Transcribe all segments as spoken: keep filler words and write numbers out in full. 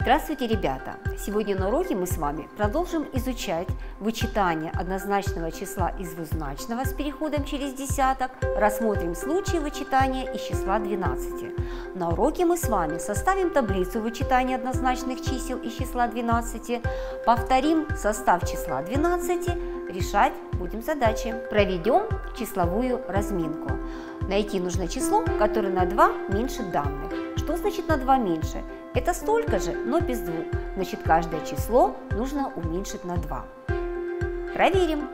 Здравствуйте, ребята! Сегодня на уроке мы с вами продолжим изучать вычитание однозначного числа из двузначного с переходом через десяток, рассмотрим случаи вычитания из числа двенадцати. На уроке мы с вами составим таблицу вычитания однозначных чисел из числа двенадцати, повторим состав числа двенадцати, решать будем задачи. Проведем числовую разминку. Найти нужно число, которое на два меньше данных. Что значит на два меньше? Это столько же, но без двух. Значит, каждое число нужно уменьшить на два. Проверим.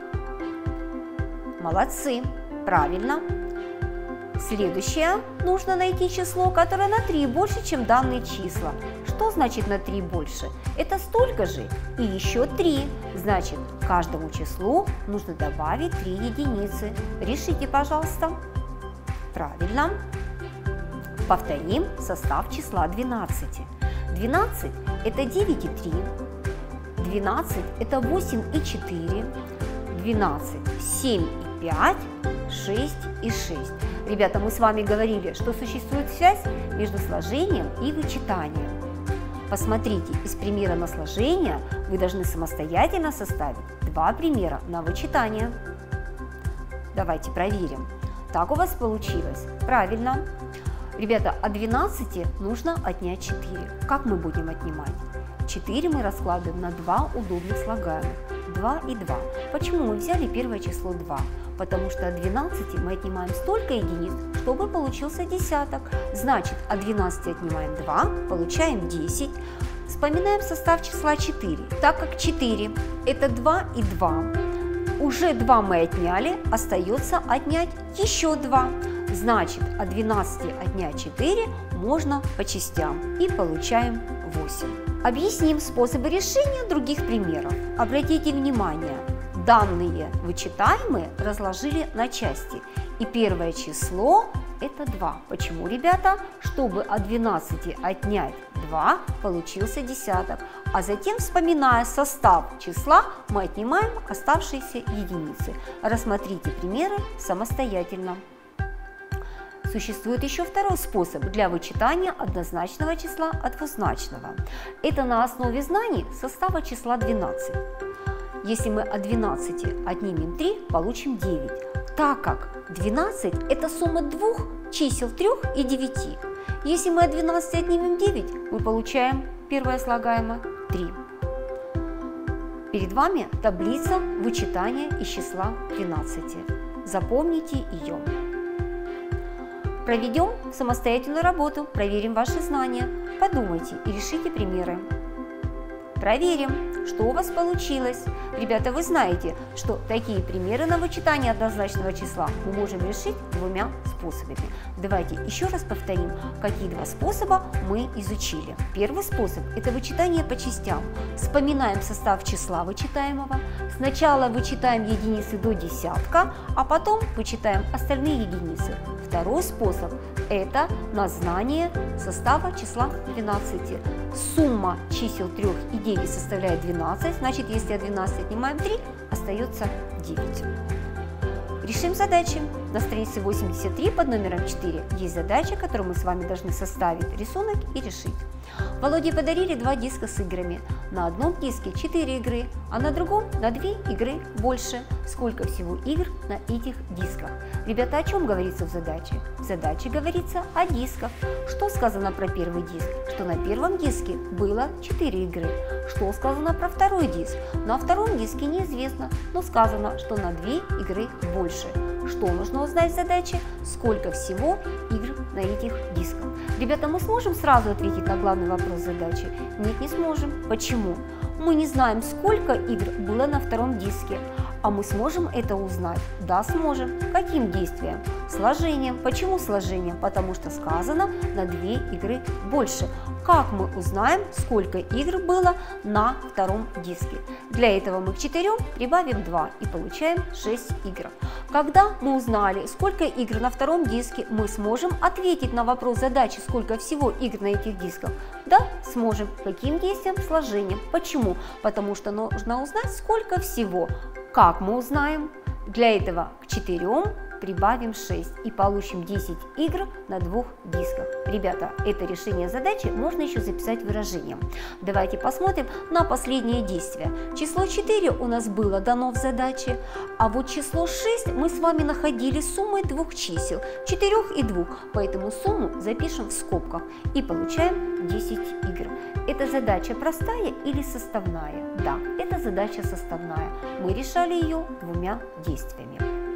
Молодцы. Правильно. Следующее. Нужно найти число, которое на три больше, чем данные числа. Что значит на три больше? Это столько же и еще три. Значит, каждому числу нужно добавить три единицы. Решите, пожалуйста. Правильно. Повторим состав числа двенадцати. двенадцать – это девять и три, двенадцать – это восемь и четыре, двенадцать – семь и пять, шесть и шесть. Ребята, мы с вами говорили, что существует связь между сложением и вычитанием. Посмотрите, из примера на сложение вы должны самостоятельно составить два примера на вычитание. Давайте проверим. Так у вас получилось? Правильно. Ребята, от двенадцати нужно отнять четыре. Как мы будем отнимать? четыре мы раскладываем на два удобных слагаемых. два и два. Почему мы взяли первое число два? Потому что от двенадцати мы отнимаем столько единиц, чтобы получился десяток. Значит, от двенадцати отнимаем два, получаем десять. Вспоминаем состав числа четыре. Так как четыре – это два и два, уже два мы отняли, остается отнять еще два. Значит, от двенадцати отнять четыре можно по частям и получаем восемь. Объясним способы решения других примеров. Обратите внимание, данные вычитаемые разложили на части. И первое число – это два. Почему, ребята? Чтобы от двенадцати отнять два, получился десяток. А затем, вспоминая состав числа, мы отнимаем оставшиеся единицы. Рассмотрите примеры самостоятельно. Существует еще второй способ для вычитания однозначного числа от двузначного. Это на основе знаний состава числа двенадцать. Если мы от двенадцати отнимем три, получим девять, так как двенадцать – это сумма двух чисел трех и девяти. Если мы от двенадцати отнимем девять, мы получаем первое слагаемое три. Перед вами таблица вычитания из числа двенадцати. Запомните ее. Проведем самостоятельную работу, проверим ваши знания, подумайте и решите примеры. Проверим, что у вас получилось. Ребята, вы знаете, что такие примеры на вычитание однозначного числа мы можем решить двумя способами. Давайте еще раз повторим, какие два способа мы изучили. Первый способ – это вычитание по частям. Вспоминаем состав числа вычитаемого. Сначала вычитаем единицы до десятка, а потом вычитаем остальные единицы. Второй способ – это на знание состава числа двенадцати. Сумма чисел три и девяти составляет двенадцать, значит, если от двенадцати отнимаем три, остается девять. Решим задачи. На странице восемьдесят три под номером четыре есть задача, которую мы с вами должны составить рисунок и решить. Володе подарили два диска с играми. На одном диске четыре игры, а на другом на две игры больше. Сколько всего игр на этих дисках? Ребята, о чем говорится в задаче? В задаче говорится о дисках. Что сказано про первый диск? Что на первом диске было четыре игры. Что сказано про второй диск? На втором диске неизвестно, но сказано, что на две игры больше. Что нужно узнать в задаче? Сколько всего игр на этих дисках? Ребята, мы сможем сразу ответить на главный вопрос задачи? Нет, не сможем. Почему? Мы не знаем, сколько игр было на втором диске. А мы сможем это узнать? Да, сможем. Каким действием? Сложением. Почему сложением? Потому что сказано на две игры больше. Как мы узнаем, сколько игр было на втором диске? Для этого мы к четырем прибавим два и получаем шесть игр. Когда мы узнали, сколько игр на втором диске, мы сможем ответить на вопрос задачи, сколько всего игр на этих дисках? Да, сможем. Каким действием? Сложением. Почему? Потому что нужно узнать, сколько всего. Как мы узнаем? Для этого к четырем прибавим шесть и получим десять игр на двух дисках. Ребята, это решение задачи можно еще записать выражением. Давайте посмотрим на последнее действие. Число четыре у нас было дано в задаче, а вот число шесть мы с вами находили суммой двух чисел, четыре и два, поэтому сумму запишем в скобках и получаем десять игр. Эта задача простая или составная? Да, это задача составная. Мы решали ее двумя действиями.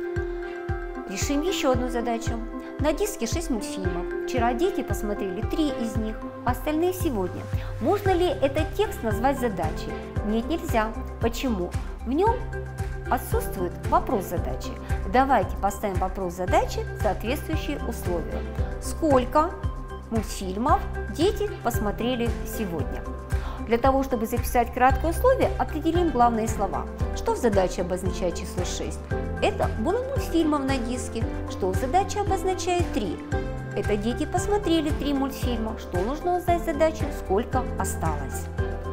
Решим еще одну задачу. На диске шесть мультфильмов. Вчера дети посмотрели три из них, а остальные сегодня. Можно ли этот текст назвать задачей? Нет, нельзя. Почему? В нем отсутствует вопрос задачи. Давайте поставим вопрос задачи в соответствующие условия. Сколько мультфильмов дети посмотрели сегодня? Для того, чтобы записать краткое условие, определим главные слова. Что в задаче обозначает число шесть? Это было мультфильмов на диске. Что в задаче обозначает три? Это дети посмотрели три мультфильма. Что нужно узнать в задаче? Сколько осталось?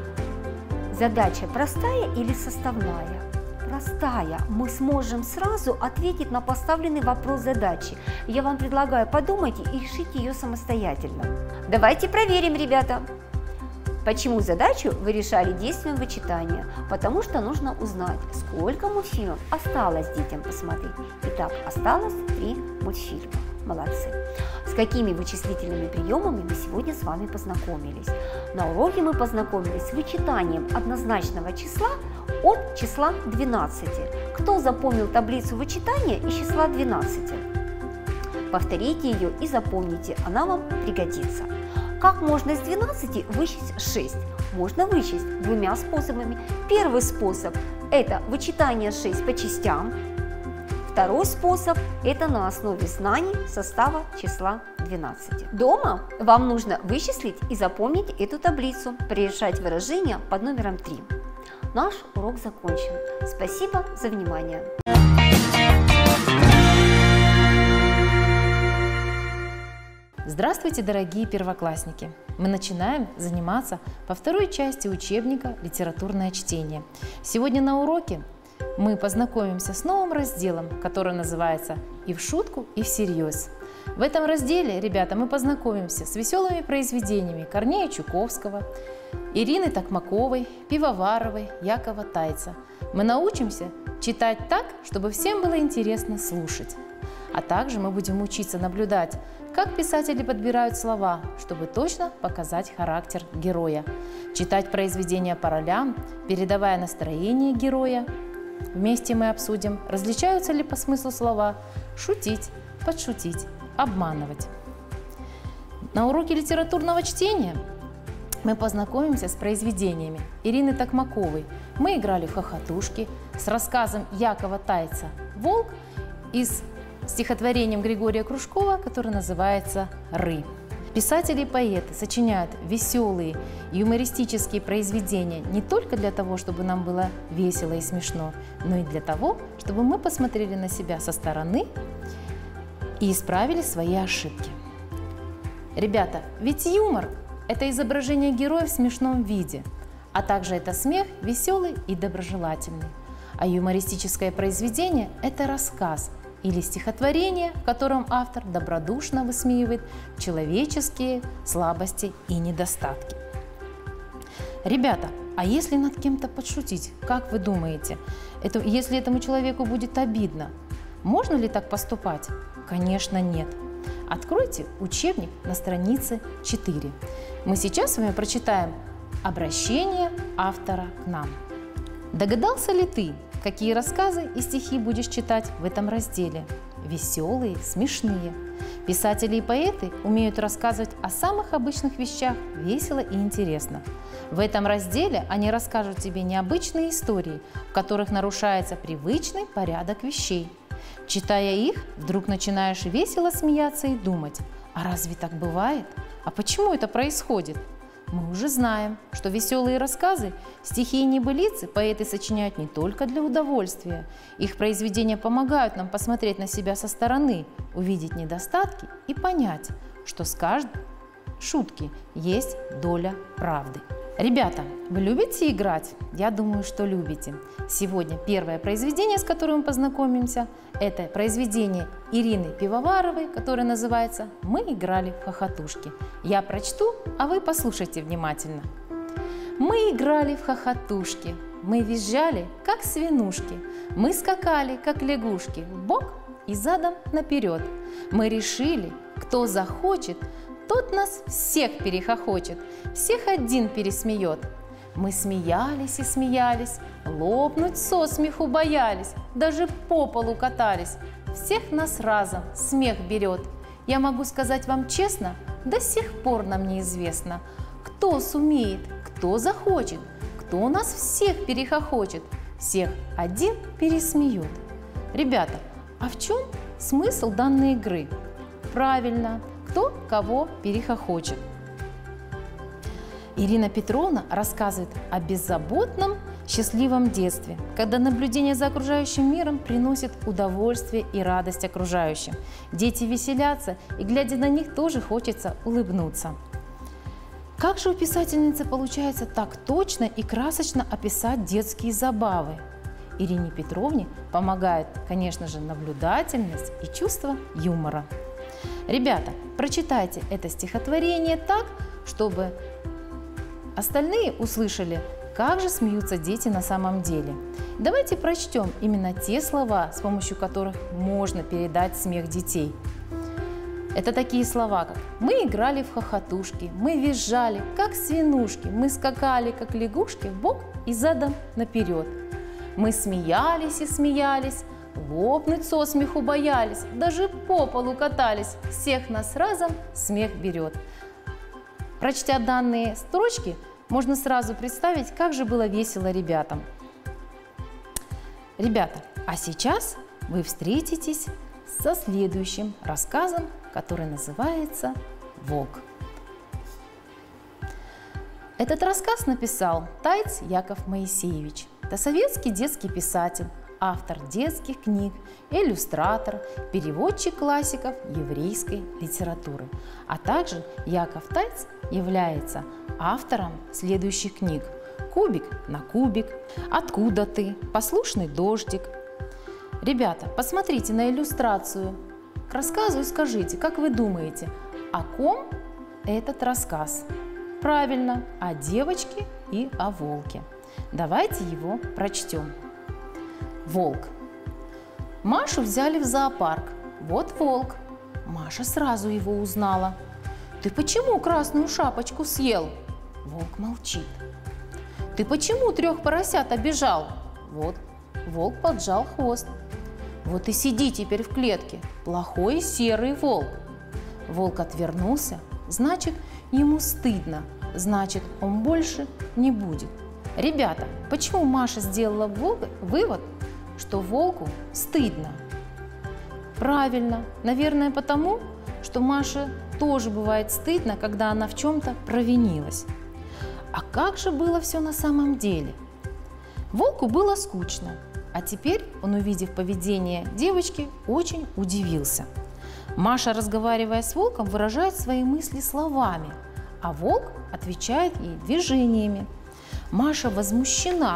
Задача простая или составная? Простая. Мы сможем сразу ответить на поставленный вопрос задачи. Я вам предлагаю подумать и решить ее самостоятельно. Давайте проверим, ребята. Почему задачу вы решали действием вычитания? Потому что нужно узнать, сколько мультфильмов осталось детям посмотреть. Итак, осталось три мультфильма. Молодцы. С какими вычислительными приемами мы сегодня с вами познакомились? На уроке мы познакомились с вычитанием однозначного числа от числа двенадцати. Кто запомнил таблицу вычитания из числа двенадцати? Повторите ее и запомните, она вам пригодится. Как можно из двенадцати вычесть шесть? Можно вычесть двумя способами. Первый способ – это вычитание шесть по частям. Второй способ – это на основе знаний состава числа двенадцать. Дома вам нужно вычислить и запомнить эту таблицу, решать выражения под номером три. Наш урок закончен. Спасибо за внимание. Здравствуйте, дорогие первоклассники! Мы начинаем заниматься по второй части учебника «Литературное чтение». Сегодня на уроке мы познакомимся с новым разделом, который называется «И в шутку, и всерьез». В этом разделе, ребята, мы познакомимся с веселыми произведениями Корнея Чуковского, Ирины Токмаковой, Пивоваровой, Якова Тайца. Мы научимся читать так, чтобы всем было интересно слушать. А также мы будем учиться наблюдать, как писатели подбирают слова, чтобы точно показать характер героя. Читать произведения по ролям, передавая настроение героя. Вместе мы обсудим, различаются ли по смыслу слова «шутить», «подшутить», «обманывать». На уроке литературного чтения мы познакомимся с произведениями Ирины Токмаковой. Мы играли в хохотушки с рассказом Якова Тайца «Волк» из стихотворением Григория Кружкова, которое называется «Ры». Писатели и поэты сочиняют веселые юмористические произведения не только для того, чтобы нам было весело и смешно, но и для того, чтобы мы посмотрели на себя со стороны и исправили свои ошибки. Ребята, ведь юмор – это изображение героя в смешном виде, а также это смех веселый и доброжелательный. А юмористическое произведение – это рассказ или стихотворение, в котором автор добродушно высмеивает человеческие слабости и недостатки. Ребята, а если над кем-то подшутить, как вы думаете, это, если этому человеку будет обидно, можно ли так поступать? Конечно, нет. Откройте учебник на странице четыре. Мы сейчас с вами прочитаем обращение автора к нам. Догадался ли ты, какие рассказы и стихи будешь читать в этом разделе? Веселые, смешные. Писатели и поэты умеют рассказывать о самых обычных вещах весело и интересно. В этом разделе они расскажут тебе необычные истории, в которых нарушается привычный порядок вещей. Читая их, вдруг начинаешь весело смеяться и думать: а разве так бывает? А почему это происходит? Мы уже знаем, что веселые рассказы, стихи и небылицы поэты сочиняют не только для удовольствия. Их произведения помогают нам посмотреть на себя со стороны, увидеть недостатки и понять, что с каждой шутки есть доля правды. Ребята, вы любите играть? Я думаю, что любите. Сегодня первое произведение, с которым мы познакомимся, это произведение Ирины Пивоваровой, которое называется «Мы играли в хохотушки». Я прочту, а вы послушайте внимательно. Мы играли в хохотушки, мы визжали, как свинушки, мы скакали, как лягушки, вбок и задом наперед. Мы решили, кто захочет, тот нас всех перехохочет, всех один пересмеет. Мы смеялись и смеялись, лопнуть со смеху боялись, даже по полу катались. Всех нас разом смех берет. Я могу сказать вам честно, до сих пор нам неизвестно, кто сумеет, кто захочет, кто нас всех перехохочет, всех один пересмеет. Ребята, а в чем смысл данной игры? Правильно, кто кого перехохочет. Ирина Петровна рассказывает о беззаботном, счастливом детстве, когда наблюдение за окружающим миром приносит удовольствие и радость окружающим. Дети веселятся, и, глядя на них, тоже хочется улыбнуться. Как же у писательницы получается так точно и красочно описать детские забавы? Ирине Петровне помогает, конечно же, наблюдательность и чувство юмора. Ребята, прочитайте это стихотворение так, чтобы остальные услышали, как же смеются дети на самом деле. Давайте прочтем именно те слова, с помощью которых можно передать смех детей. Это такие слова, как «Мы играли в хохотушки», «Мы визжали, как свинушки», «Мы скакали, как лягушки, вбок и задом наперед». Мы смеялись и смеялись, лопнуть со смеху боялись, даже по полу катались, всех нас разом смех берет. Прочтя данные строчки, можно сразу представить, как же было весело ребятам. Ребята, а сейчас вы встретитесь со следующим рассказом, который называется «Волк». Этот рассказ написал Тайц Яков Моисеевич. Это советский детский писатель, автор детских книг, иллюстратор, переводчик классиков еврейской литературы. А также Яков Тайц является автором следующих книг: «Кубик на кубик», «Откуда ты?», «Послушный дождик». Ребята, посмотрите на иллюстрацию к рассказу и скажите, как вы думаете, о ком этот рассказ? Правильно, о девочке и о волке. Давайте его прочтем. Волк. Машу взяли в зоопарк. Вот волк. Маша сразу его узнала. Ты почему красную шапочку съел? Волк молчит. Ты почему трех поросят обижал? Вот волк поджал хвост. Вот и сиди теперь в клетке, плохой серый волк. Волк отвернулся, значит, ему стыдно, значит, он больше не будет. Ребята, почему Маша сделала вывод, что волку стыдно? Правильно, наверное, потому, что Маше тоже бывает стыдно, когда она в чем-то провинилась. А как же было все на самом деле? Волку было скучно, а теперь он, увидев поведение девочки, очень удивился. Маша, разговаривая с волком, выражает свои мысли словами, а волк отвечает ей движениями. Маша возмущена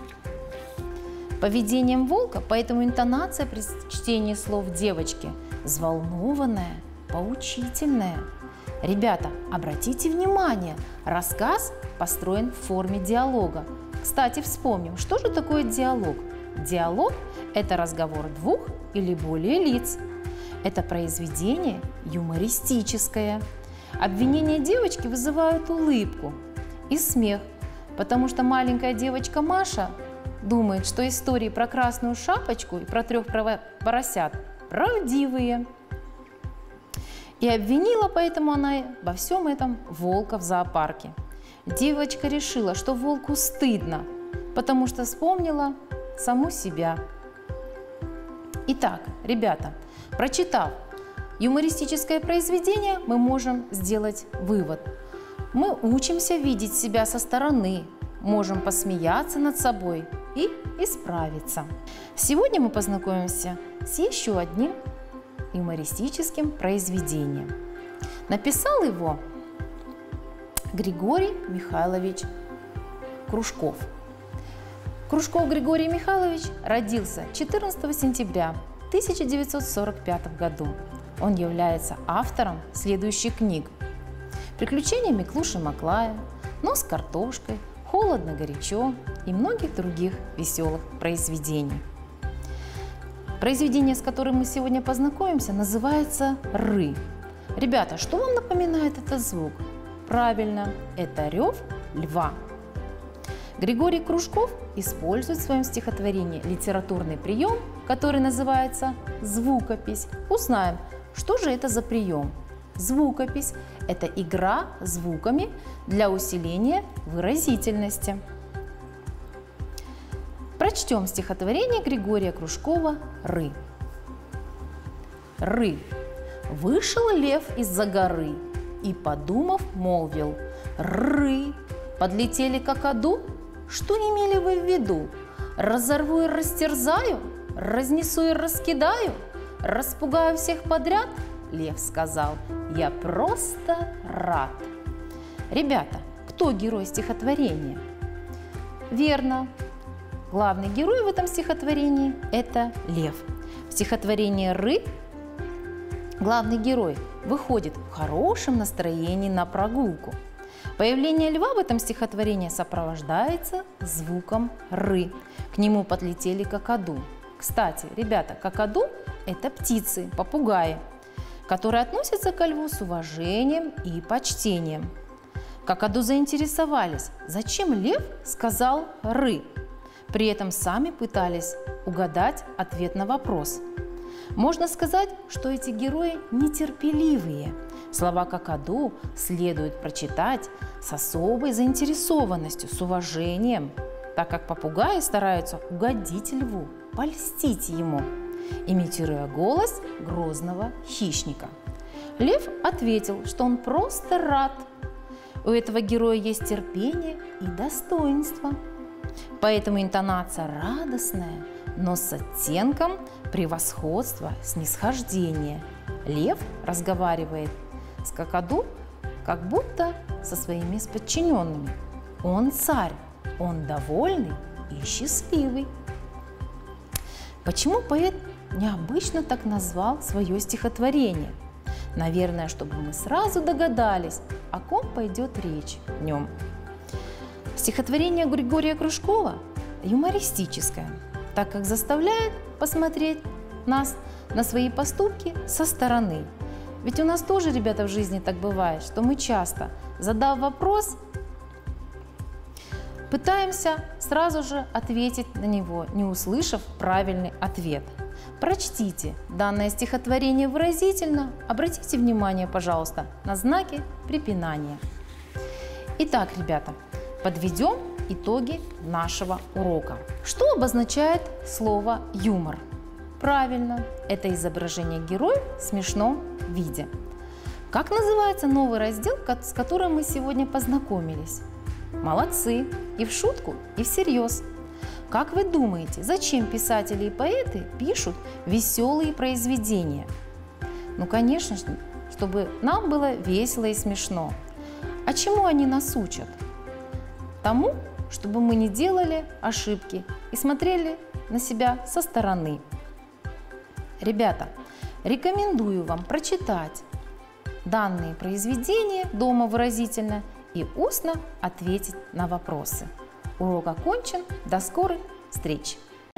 поведением волка, поэтому интонация при чтении слов девочки взволнованная, поучительная. Ребята, обратите внимание, рассказ построен в форме диалога. Кстати, вспомним, что же такое диалог? Диалог – это разговор двух или более лиц. Это произведение юмористическое. Обвинения девочки вызывают улыбку и смех, потому что маленькая девочка Маша думает, что истории про красную шапочку и про трех поросят правдивые. И обвинила поэтому она во всем этом волка в зоопарке. Девочка решила, что волку стыдно, потому что вспомнила саму себя. Итак, ребята, прочитав юмористическое произведение, мы можем сделать вывод. Мы учимся видеть себя со стороны, можем посмеяться над собой и исправиться. Сегодня мы познакомимся с еще одним юмористическим произведением. Написал его Григорий Михайлович Кружков. Кружков Григорий Михайлович родился четырнадцатого сентября тысяча девятьсот сорок пятого году. Он является автором следующих книг: «Приключения Миклуши Маклая», «Нос с картошкой», «Холодно-горячо» и многих других веселых произведений. Произведение, с которым мы сегодня познакомимся, называется «Ры». Ребята, что вам напоминает этот звук? Правильно, это рев льва. Григорий Кружков использует в своем стихотворении литературный прием, который называется звукопись. Узнаем, что же это за прием. Звукопись – это игра звуками для усиления выразительности. Прочтем стихотворение Григория Кружкова «Ры». Ры. Вышел лев из-за горы и, подумав, молвил: «Ры! Подлетели какаду? Что имели вы в виду? Разорву и растерзаю, разнесу и раскидаю, распугаю всех подряд?» Лев сказал: «Я просто рад». Ребята, кто герой стихотворения? Верно. Главный герой в этом стихотворении – это лев. В стихотворении «Ры» главный герой выходит в хорошем настроении на прогулку. Появление льва в этом стихотворении сопровождается звуком «ры». К нему подлетели какаду. Кстати, ребята, какаду – это птицы, попугаи, которые относятся ко льву с уважением и почтением. Какаду заинтересовались, зачем лев сказал «ры». При этом сами пытались угадать ответ на вопрос. Можно сказать, что эти герои нетерпеливые. Слова какаду следует прочитать с особой заинтересованностью, с уважением, так как попугаи стараются угодить льву, польстить ему, имитируя голос грозного хищника. Лев ответил, что он просто рад. У этого героя есть терпение и достоинство. Поэтому интонация радостная, но с оттенком превосходства, снисхождения. Лев разговаривает с какаду как будто со своими подчиненными. Он царь, он довольный и счастливый. Почему поэт необычно так назвал свое стихотворение? Наверное, чтобы мы сразу догадались, о ком пойдет речь в нем. Стихотворение Григория Кружкова юмористическое, так как заставляет посмотреть нас на свои поступки со стороны. Ведь у нас тоже, ребята, в жизни так бывает, что мы часто, задав вопрос, пытаемся сразу же ответить на него, не услышав правильный ответ. Прочтите данное стихотворение выразительно, обратите внимание, пожалуйста, на знаки препинания. Итак, ребята, подведем итоги нашего урока. Что обозначает слово «юмор»? Правильно, это изображение героя в смешном виде. Как называется новый раздел, с которым мы сегодня познакомились? Молодцы! И в шутку, и всерьез. Как вы думаете, зачем писатели и поэты пишут веселые произведения? Ну, конечно же, чтобы нам было весело и смешно. А чему они нас учат? Тому, чтобы мы не делали ошибки и смотрели на себя со стороны. Ребята, рекомендую вам прочитать данные произведения дома выразительно и устно ответить на вопросы. Урок окончен. До скорых встреч!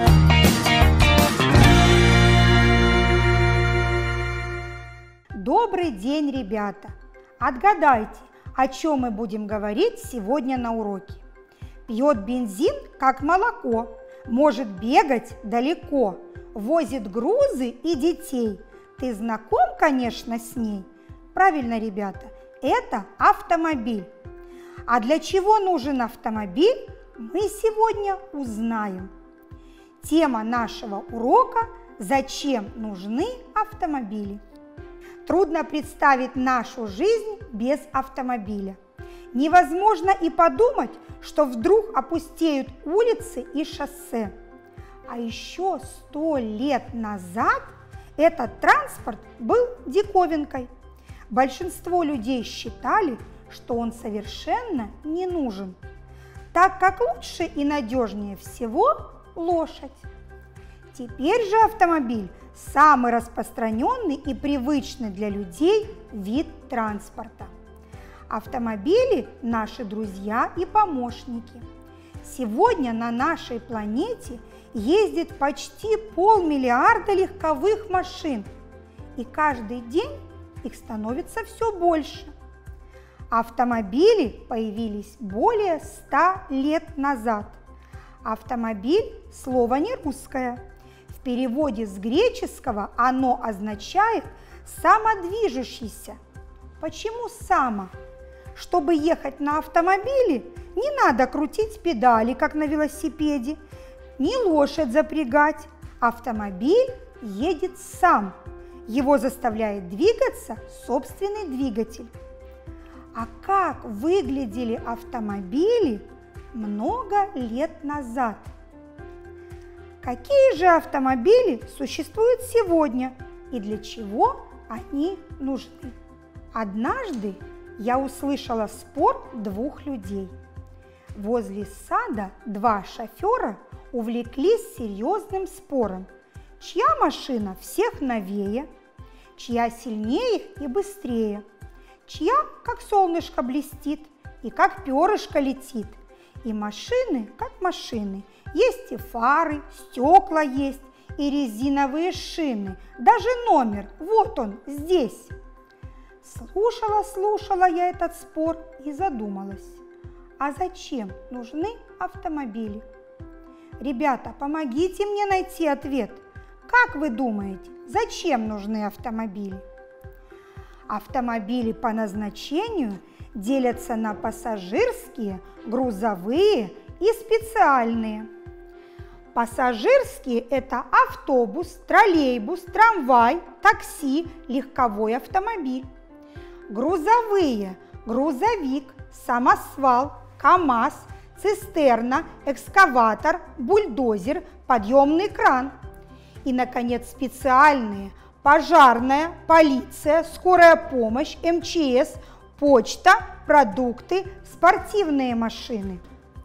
Добрый день, ребята! Отгадайте, о чем мы будем говорить сегодня на уроке. Пьет бензин, как молоко, может бегать далеко, возит грузы и детей. Ты знаком, конечно, с ней? Правильно, ребята, это автомобиль. А для чего нужен автомобиль, мы сегодня узнаем. Тема нашего урока – зачем нужны автомобили? Трудно представить нашу жизнь без автомобиля. Невозможно и подумать, что вдруг опустеют улицы и шоссе. А еще сто лет назад этот транспорт был диковинкой. Большинство людей считали, что он совершенно не нужен. так как лучше и надежнее всего лошадь. Теперь же автомобиль – самый распространенный и привычный для людей вид транспорта. Автомобили – наши друзья и помощники. Сегодня на нашей планете ездит почти полмиллиарда легковых машин, и каждый день их становится все больше. Автомобили появились более ста лет назад. Автомобиль – слово не русское. В переводе с греческого оно означает «самодвижущийся». Почему «само»? Чтобы ехать на автомобиле, не надо крутить педали, как на велосипеде, ни лошадь запрягать. Автомобиль едет сам. Его заставляет двигаться собственный двигатель. А как выглядели автомобили много лет назад? Какие же автомобили существуют сегодня и для чего они нужны? Однажды я услышала спор двух людей. Возле сада два шофера увлеклись серьезным спором, чья машина всех новее, чья сильнее и быстрее, чья как солнышко блестит и как перышко летит. И машины как машины, есть и фары, стекла есть, и резиновые шины, даже номер, вот он, здесь. Слушала, слушала я этот спор и задумалась, а зачем нужны автомобили? Ребята, помогите мне найти ответ. Как вы думаете, зачем нужны автомобили? Автомобили по назначению делятся на пассажирские, грузовые и специальные. Пассажирские – это автобус, троллейбус, трамвай, такси, легковой автомобиль. Грузовые – грузовик, самосвал, КАМАЗ, цистерна, экскаватор, бульдозер, подъемный кран. И, наконец, специальные – пожарная, полиция, скорая помощь, эм че эс, почта, продукты, спортивные машины.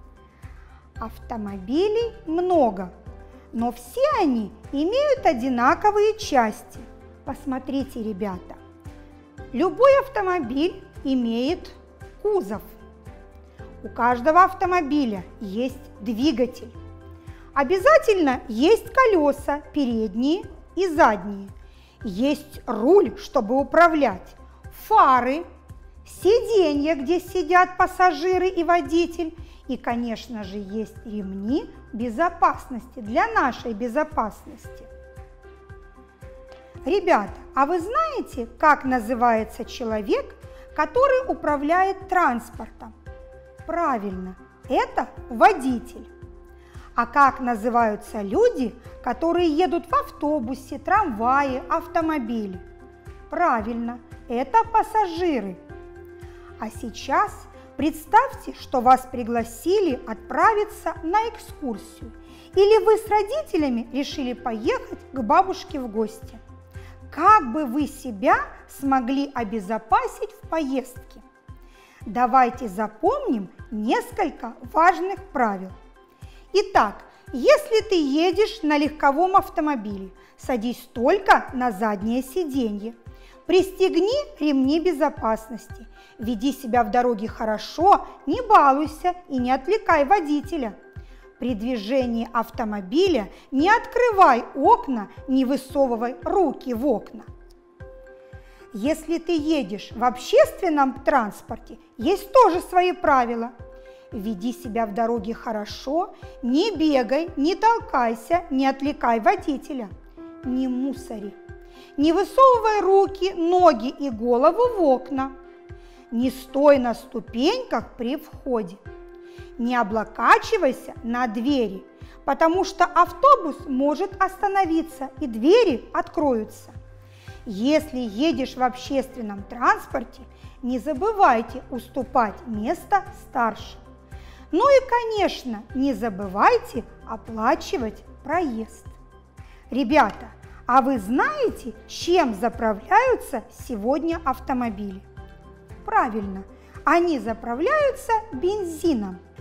Автомобилей много, но все они имеют одинаковые части. Посмотрите, ребята, любой автомобиль имеет кузов. У каждого автомобиля есть двигатель. Обязательно есть колеса, передние и задние. Есть руль, чтобы управлять, фары, сиденья, где сидят пассажиры и водитель. И, конечно же, есть ремни безопасности для нашей безопасности. Ребята, а вы знаете, как называется человек, который управляет транспортом? Правильно, это водитель. А как называются люди, которые едут в автобусе, трамвае, автомобиле? Правильно, это пассажиры. А сейчас представьте, что вас пригласили отправиться на экскурсию, или вы с родителями решили поехать к бабушке в гости. Как бы вы себя смогли обезопасить в поездке? Давайте запомним несколько важных правил. Итак, если ты едешь на легковом автомобиле, садись только на заднее сиденье. Пристегни ремни безопасности. Веди себя в дороге хорошо, не балуйся и не отвлекай водителя. При движении автомобиля не открывай окна, не высовывай руки в окна. Если ты едешь в общественном транспорте, есть тоже свои правила. Веди себя в дороге хорошо, не бегай, не толкайся, не отвлекай водителя. Не мусори. Не высовывай руки, ноги и голову в окна. Не стой на ступеньках при входе. Не облокачивайся на двери, потому что автобус может остановиться и двери откроются. Если едешь в общественном транспорте, не забывайте уступать место старшим. Ну и, конечно, не забывайте оплачивать проезд. Ребята, а вы знаете, чем заправляются сегодня автомобили? Правильно, они заправляются бензином.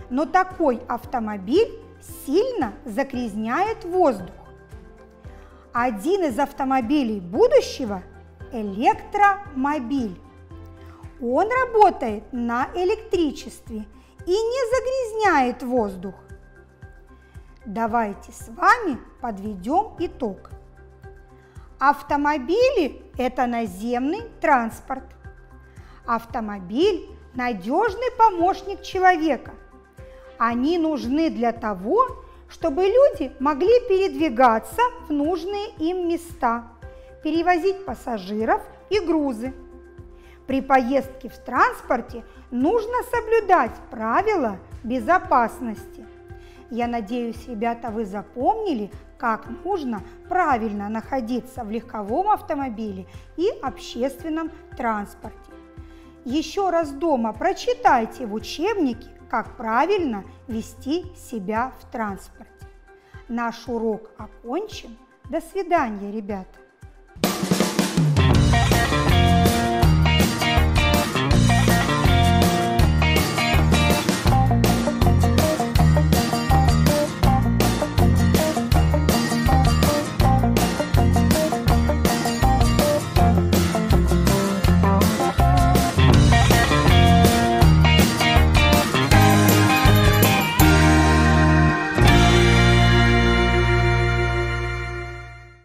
но такой автомобиль сильно загрязняет воздух. Один из автомобилей будущего – электромобиль. Он работает на электричестве и не загрязняет воздух. Давайте с вами подведем итог. Автомобили – это наземный транспорт. Автомобиль – надежный помощник человека. Они нужны для того, чтобы люди могли передвигаться в нужные им места, перевозить пассажиров и грузы. При поездке в транспорте нужно соблюдать правила безопасности. Я надеюсь, ребята, вы запомнили, как нужно правильно находиться в легковом автомобиле и общественном транспорте. Еще раз дома прочитайте в учебнике, как правильно вести себя в транспорте. Наш урок окончен. До свидания, ребята!